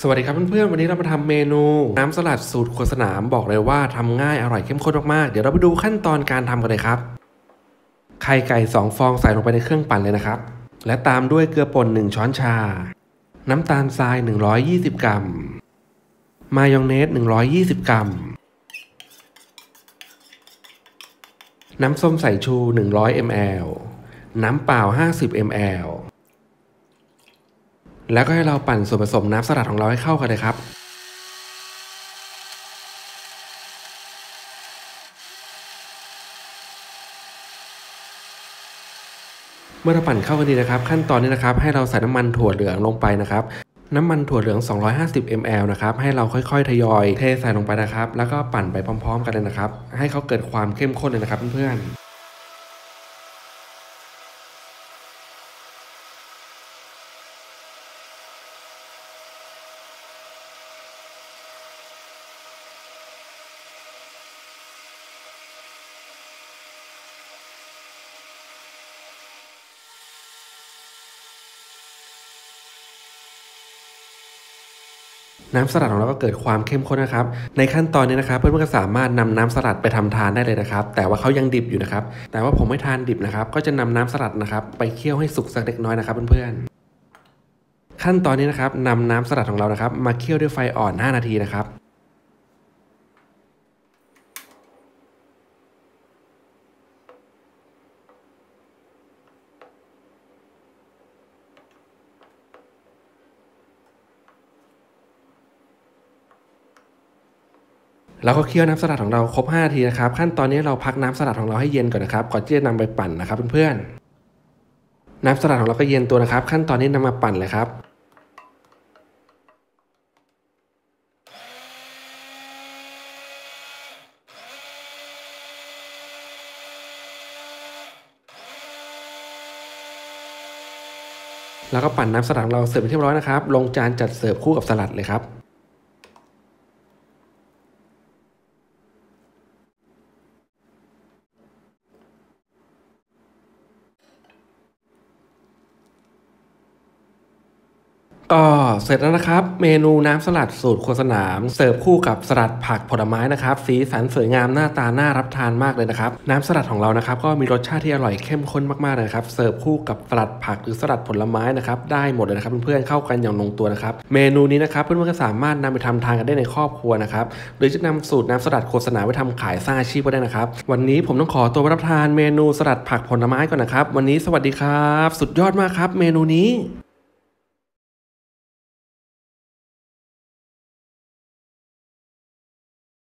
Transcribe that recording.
สวัสดีครับเพื่อนๆวันนี้เรามาทำเมนูน้ำสลัดสูตรครัวสนามบอกเลยว่าทำง่ายอร่อยเข้มข้นมากๆเดี๋ยวเราไปดูขั้นตอนการทำกันเลยครับไข่ไก่2ฟองใส่ลงไปในเครื่องปั่นเลยนะครับและตามด้วยเกลือป่น1ช้อนชาน้ำตาลทราย120กรัมมายองเนส120กรัมน้ำส้มสายชู100 ml น้ำเปล่า50 ml แล้วก็ให้เราปั่นส่วนผสมน้ำสลัดของเราให้เข้ากันเลยครับเมื่อเราปั่นเข้ากันดีนะครับขั้นตอนนี้นะครับให้เราใส่น้ำมันถั่วเหลืองลงไปนะครับน้ำมันถั่วเหลือง250 ml นะครับให้เราค่อยๆทยอยเทใส่ลงไปนะครับแล้วก็ปั่นไปพร้อมๆกันเลยนะครับให้เขาเกิดความเข้มข้นเลยนะครับเพื่อนๆน้ำสลัดของเราก็เกิดความเข้มข้นนะครับในขั้นตอนนี้นะครับเพื่อนๆก็สามารถนำน้ำสลัดไปทำทานได้เลยนะครับแต่ว่าเขายังดิบอยู่นะครับแต่ว่าผมไม่ทานดิบนะครับก็จะนำน้ำสลัดนะครับไปเคี่ยวให้สุกสักเล็กน้อยนะครับเพื่อนๆขั้นตอนนี้นะครับนำน้ำสลัดของเรานะครับมาเคี่ยวด้วยไฟอ่อน5นาทีนะครับแล้วก็เคี่ยวน้ำสลัดของเราครบ5นาทีนะครับขั้นตอนนี้เราพักน้ำสลัดของเราให้เย็นก่อนนะครับก่อนที่จะนำไปปั่นนะครับเพื่อนๆน้ำสลัดของเราก็เย็นตัวนะครับขั้นตอนนี้นำมาปั่นเลยครับแล้วก็ปั่นน้ำสลัดของเราเสร็จเป็นที่เรียบร้อยนะครับลงจานจัดเสิร์ฟคู่กับสลัดเลยครับ ก็เสร็จแล้วนะครับเมนูน้ำสลัดสูตรครัวสนามเสิร์ฟคู่กับสลัดผักผลไม้นะครับสีสันสวยงามหน้าตาน่ารับทานมากเลยนะครับน้ำสลัดของเรานะครับก็มีรสชาติที่อร่อยเข้มข้นมากๆเลยครับเสิร์ฟคู่กับสลัดผักหรือสลัดผลไม้นะครับได้หมดเลยนะครับเพื่อนๆเข้ากันอย่างลงตัวนะครับเมนูนี้นะครับเพื่อนๆก็สามารถนำไปทำทานกันได้ในครอบครัวนะครับหรือจะนำสูตรน้ำสลัดโฆษณาไปทำขายสร้างอาชีพก็ได้นะครับวันนี้ผมต้องขอตัวไปรับทานเมนูสลัดผักผลไม้ก่อนนะครับวันนี้สวัสดีครับสุดยอดมากครับเมนูนี้